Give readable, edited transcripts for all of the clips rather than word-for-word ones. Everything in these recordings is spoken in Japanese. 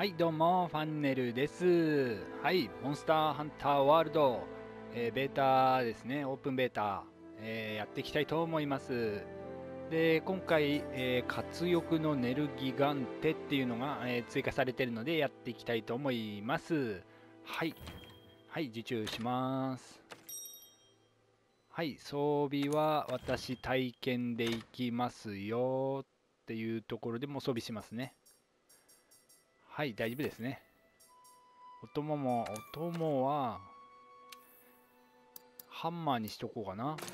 はいどうもファンネルです。はい、モンスターハンターワールド、ベータですね、オープンベータ、やっていきたいと思います。で今回、活翼のネルギガンテっていうのが、追加されているのでやっていきたいと思います。はいはい受注します。はい、装備は私体験でいきますよっていうところでもう装備しますね。はい、大丈夫ですね。お供はハンマーにしとこうかな。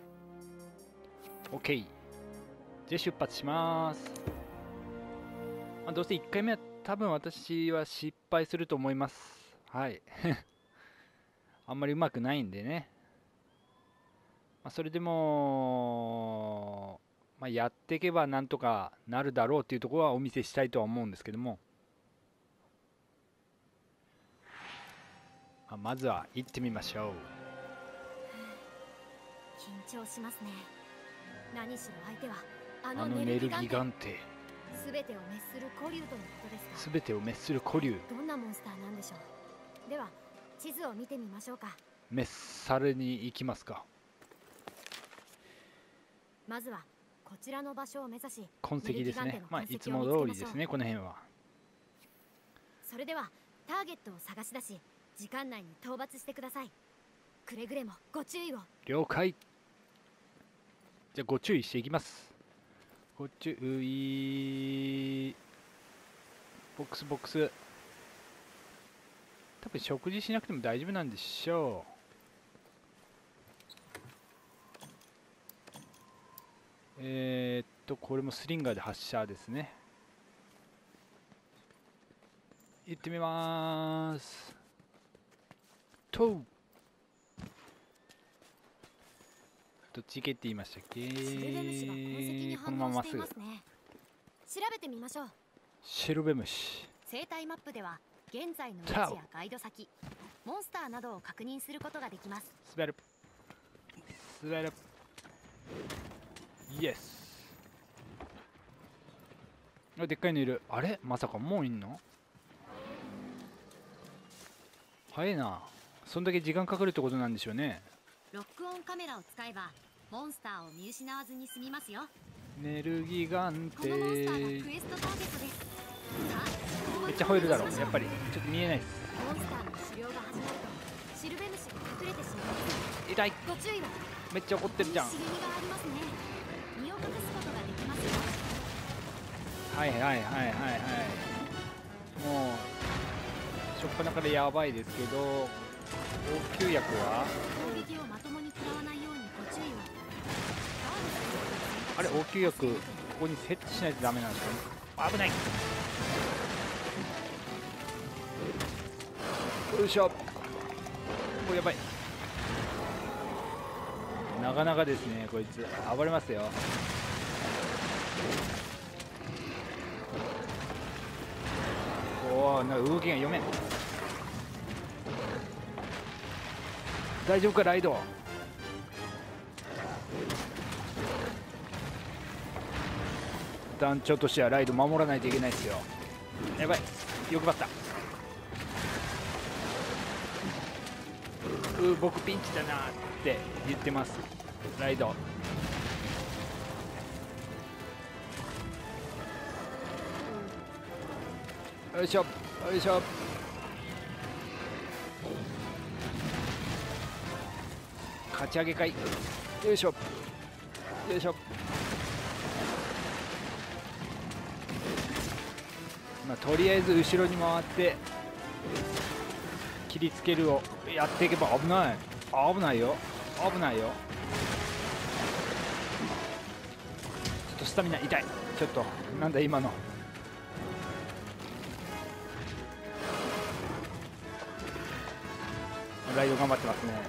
OK。 じゃあ出発します。どうせ1回目は多分私は失敗すると思います。はいあんまりうまくないんでね、それでも、やっていけばなんとかなるだろうっていうところはお見せしたいとは思うんですけども、まずは行ってみましょう。 緊張しますね。何しろ相手はあのネルギガンテ、 全てを滅する古竜とのことですか。 全てを滅する古竜。 どんなモンスターなんでしょう。では地図を見てみましょうか。 滅されに行きますか。 まずはこちらの場所を目指し、 痕跡ですね。いつも通りですね、この辺は。 それではターゲットを探し出し、時間内に討伐してください。くれぐれもご注意を。 了解。じゃあご注意していきます。ご注意。ボックスボックス。多分食事しなくても大丈夫なんでしょう。これもスリンガーで発射ですね。行ってみます。とう。どっち行けって言いましたっけ。このまままっすぐ。 調べてみましょう。 シルベムシ。 生態マップでは現在の位置やガイド先、モンスターなどを確認することができます。 滑る滑る。イエス。でっかいのいる。あれまさかもういんの。早いな。そんだけ時間かかるってことなんでしょうね。 ロックオンカメラを使えばモンスターを見失わずに済みますよ。 ネルギガンテ。 このモンスターがクエストターゲットです。 めっちゃ吠えるだろう。やっぱりちょっと見えないです。 モンスターの狩猟が始まるとシルベムシが隠れてしまいます。 痛い。 ご注意を。 めっちゃ怒ってるじゃん。 茂みがありますね。身を隠すことができますよ。 はいはいはいはいはい。もうしょっぱなからやばいですけど、応急薬は攻撃をまともに食らわないようにご注意を。 あれ応急薬ここにセットしないとダメなんですかね。危ない。よいしょ。お、やばい。なかなかですね、こいつ暴れますよ。おお、なんか動きが読めん。大丈夫かライド。団長としてはライド守らないといけないですよ。やばい、欲張った。僕ピンチだなって言ってますライド。よいしょよいしょ。勝ち上げかい。よいしょよいしょ。とりあえず後ろに回って切りつけるをやっていけば。危ない危ないよ危ないよ。ちょっとスタミナ痛い。ちょっとなんだ今の。ライド頑張ってますね。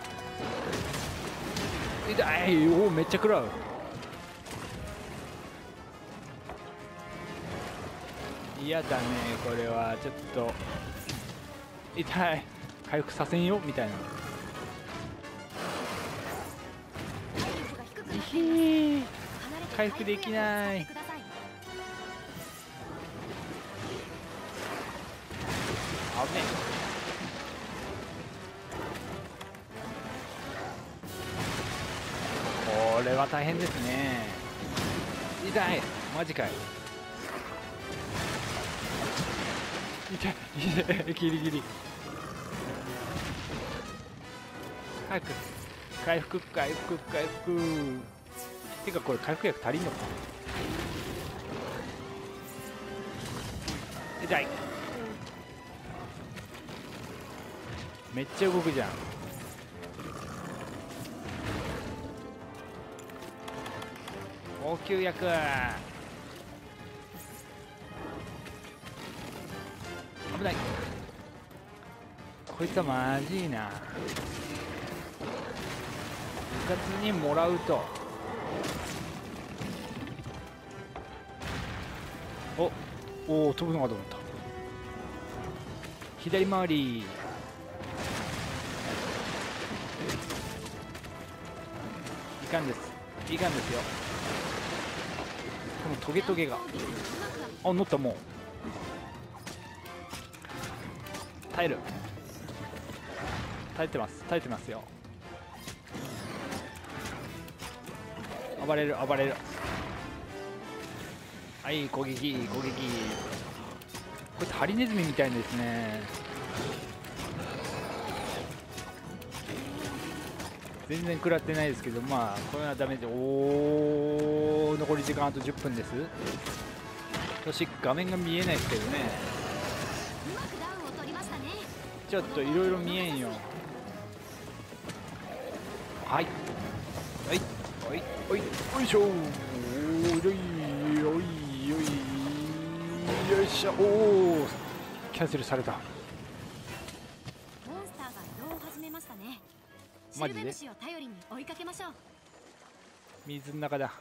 痛い。おおめっちゃ食らう。嫌だねこれは。ちょっと痛い。回復させんよみたいな。回復できない。 は大変ですね。痛い、マジかい。痛いギリギリ。早く回復回復回復。てかこれ回復薬足りんのか。痛い。めっちゃ動くじゃん。応急薬。危ない。こいつはマジいな。うかつにもらうと。おお、飛ぶのかと思った。左回り。いかんです、いかんですよ。このトゲトゲが。あ、乗った。もう耐える。耐えてます、耐えてますよ。暴れる暴れる。はい、攻撃攻撃。これハリネズミみたいですね。全然食らってないですけど、まあこれはダメで。おお、残り時間あと10分です。よし、画面が見えないですけどね。ちょっといろいろ見えんよ。はいはいはいはい、よいしょ。おいよいよいよいよいしょ。おお、キャンセルされた。 モンスターが移動を始めましたね。シマジでルベ虫を頼りに追いかけましょう。 水の中だ。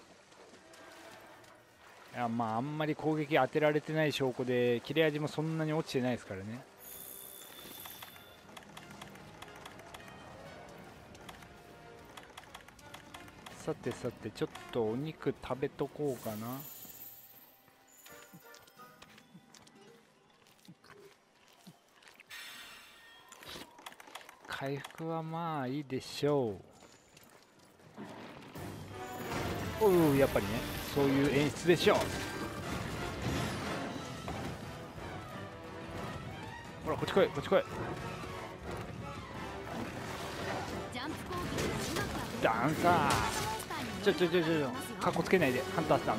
いや、まああんまり攻撃当てられてない証拠で、切れ味もそんなに落ちてないですからね。さてさて、ちょっとお肉食べとこうかな。回復はまあいいでしょう。おお、やっぱりね、そういう演出でしょう。ほら、こっち来いこっち来い。 ジャンプ攻撃がうまく当てダンサー。ちょかっこつけないで、ハンターさん。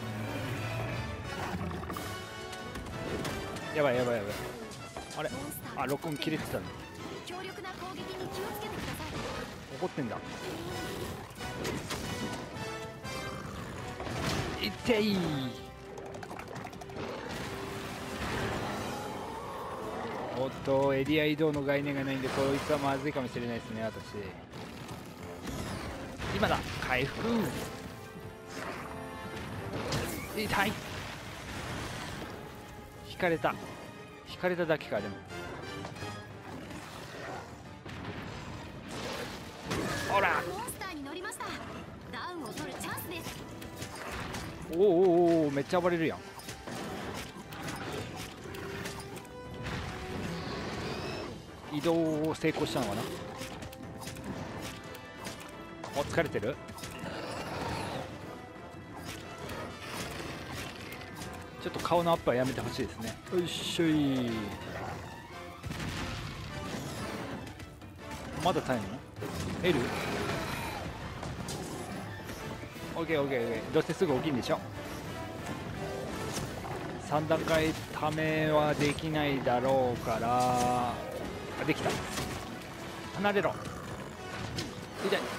やばいやばいやばい。あれ、あ、録音切れてたの。 強力な攻撃に気をつけてください。 怒ってんだ。痛い。おっと、エリア移動の概念がないんで、こいつはまずいかもしれないですね、私。今だ、回復。痛い。引かれた。引かれただけか。でもほら。 モンスターに乗りました。ダウンを取るチャンスです。 おーおーおー、めっちゃ暴れるやん。移動成功したのかな。お、疲れてる。ちょっと顔のアップはやめてほしいですね。よいしょい。まだ耐えんの L？ オッケーオッケーオッケー。どうせすぐ起きんでしょ。3段階ためはできないだろうから。あ、できた。離れろ。痛い。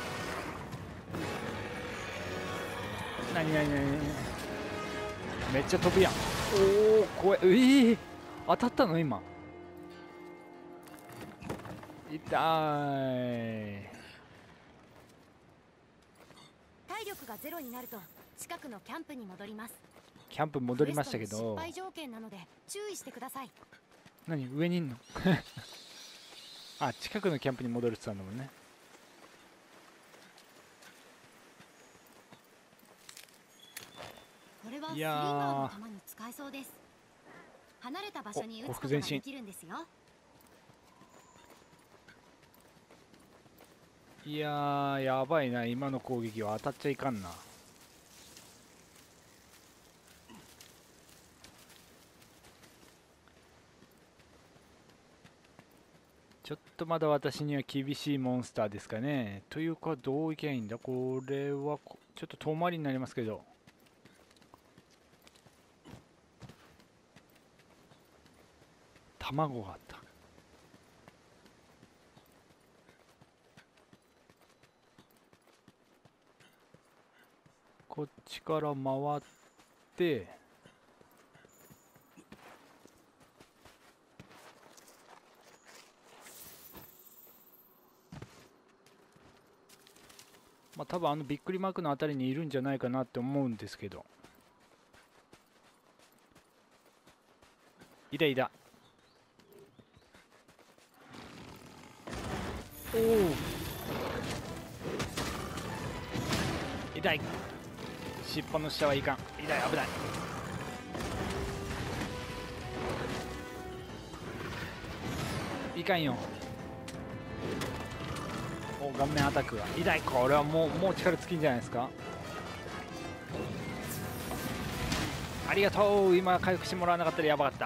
なになになに。めっちゃ飛ぶやん。おお、怖い。当たったの今。痛い。 体力がゼロになると近くのキャンプに戻ります。 キャンプ戻りましたけクエストのど。 失敗条件なので注意してください。 何、上にいんのあ、近くのキャンプに戻るって言ったんだもんね。 これはスいやーリンガーの弾に使えそうです。離れた場所に撃つことができるんですよ。 いやー、やばいな。今の攻撃は当たっちゃいかんな。ちょっとまだ私には厳しいモンスターですかね。というか、どういけばいいんだこれはちょっと遠回りになりますけど。卵があった。こっちから回って、まあ多分びっくりマークのあたりにいるんじゃないかなって思うんですけど。いたいた。おお、痛い。尻尾の下はいかん。痛い、危ない。いかんよ。お、顔面アタックが痛い。これはもう力尽きんじゃないですか。ありがとう。今回復してもらわなかったらやばかった。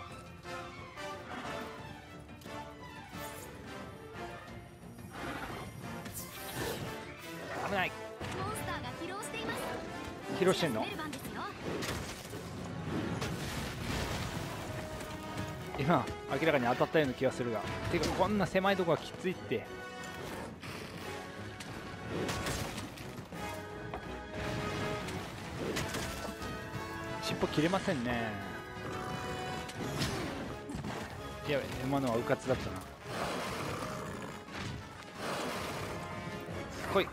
危ない。 モンスターが疲労しています。 疲労してんの？今明らかに当たったような気がするが。てかこんな狭いとこはきついって。尻尾切れませんね。やべ、今のはうかつだったな。来い。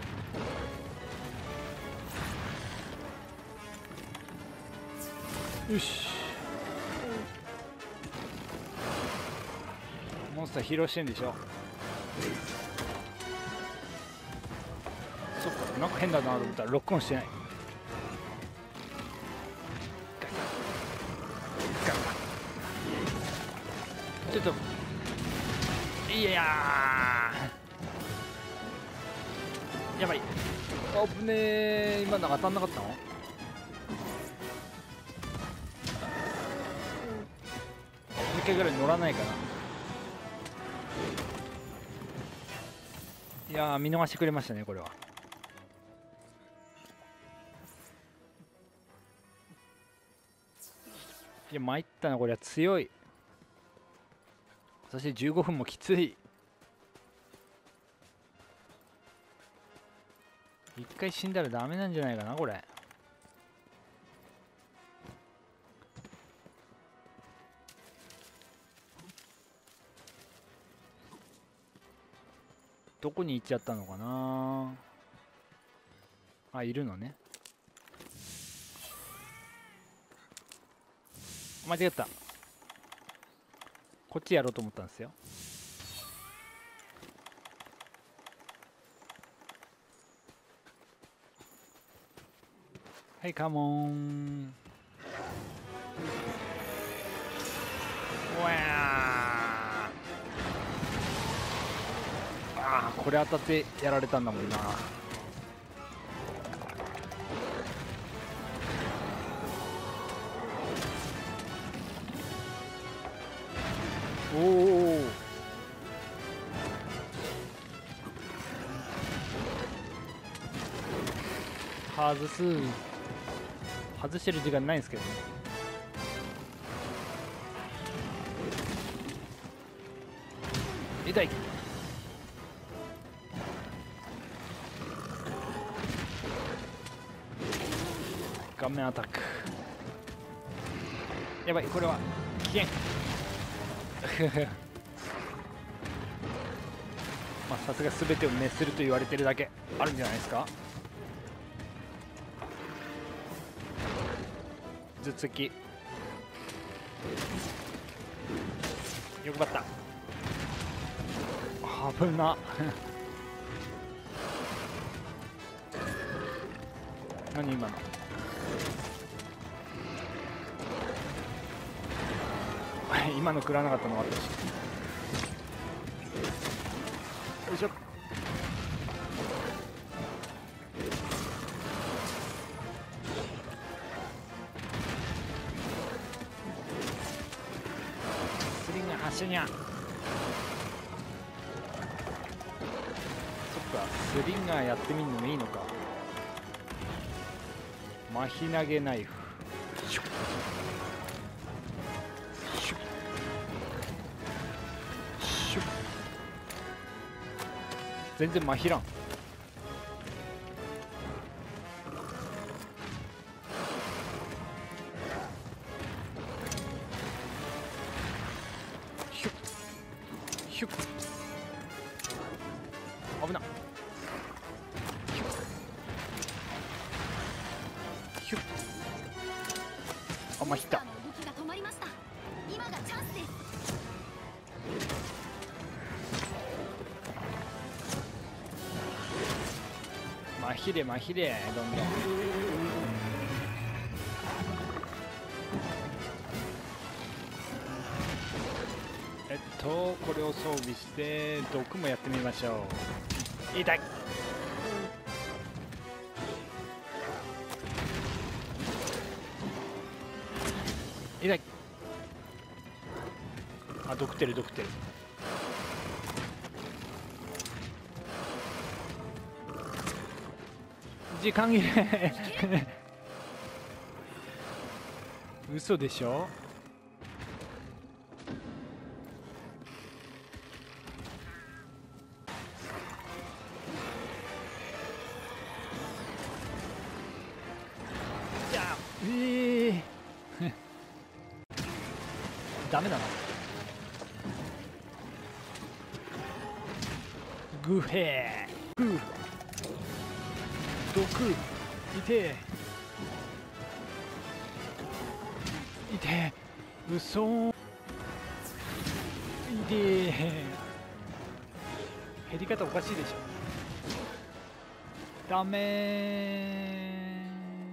よし。モンスター疲労してんでしょ。そっか、なんか変だなと思ったらロックオンしてない。ちょっといややばい。危ねえ。今の当たんなかったの？もう一回ぐらい乗らないかな。いやー、見逃してくれましたね、これは。いや、参ったな、これは強い。そして15分もきつい。一回死んだらダメなんじゃないかな、これ。どこに行っちゃったのかな。あ、いるのね。間違った。こっちやろうと思ったんですよ。はい、カモン。うわあ、これ当たってやられたんだもんな。おお、外してる時間ないんですけどね。痛い。顔面アタック。やばい、これは危険。まあさすが全てを滅すると言われてるだけあるんじゃないですか。頭突きよくばった。危な。何今の。今の食らわなかったのもあったし。よいしょ。 しにゃ。そっか、スリンガーやってみるのもいいのか。麻痺投げナイフ、シュッシュッシュッ。全然麻痺らん。ヒュッヒュッ、危なっ。ヒュッヒュッ。あ、まひった。 動きが止まりました。今がチャンスです。 まひれまひれ、どんどん。これを装備して毒もやってみましょう。痛い。痛い。あ、毒ってる毒ってる。時間切れ嘘でしょ。じゃあダメだな。グヘーグー毒痛え痛え、嘘痛え。減り方おかしいでしょ。ダメ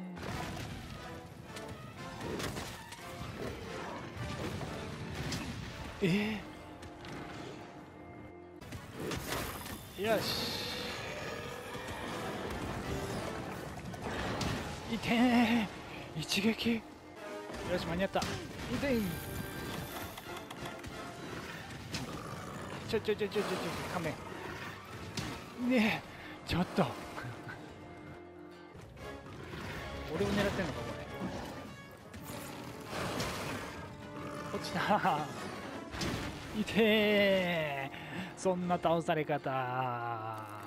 よし。痛え、一撃。よし、間に合った。痛い。ちょ仮面ねえ、ちょっと俺を狙ってんのかこれ。落ちた。痛え、そんな倒され方。